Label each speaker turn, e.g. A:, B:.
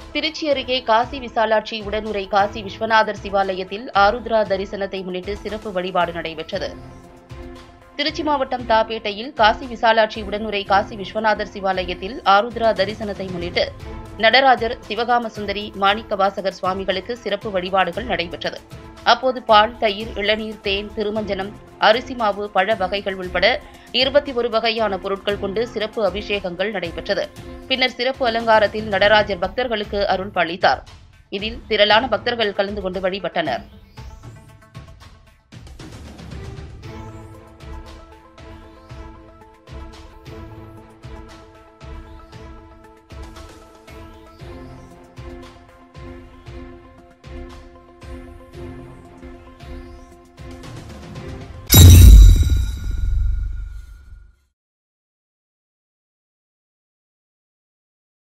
A: திருச்சி அருகே காசி விசாலாட்சி உடனுறை காசி விஸ்வநாதர் சிவாலயத்தில் ஆருத்ரா தரிசனத்தை முன்னிட்டு சிறப்பு வழிபாடு நடைபெற்றது. திருச்சி மாவட்டம் தாப்பேட்டையில் காசி விசாலாட்சி உடனுறை காசி விஸ்வநாதர் சிவாலயத்தில் ஆருத்ரா தரிசனத்தை முன்னிட்டு நடராஜர், சிவகாம சுந்தரி, மாணிக்கவாசகர் சுவாமிகளுக்கு சிறப்பு வழிபாடுகள் நடைபெற்றது. அப்போது பால், தயிர், இளநீர், தேன், திருமஞ்சனம், அரிசி மாவு, பழ வகைகள் உள்பட 21 வகையான பொருட்கள் கொண்டு சிறப்பு அபிஷேகங்கள் நடைபெற்றது. பின்னர் சிறப்பு அலங்காரத்தில் நடராஜர் பக்தர்களுக்கு அருள் பாலித்தார். இதில் திரளான பக்தர்கள் கலந்து கொண்டு வழிபட்டனர்.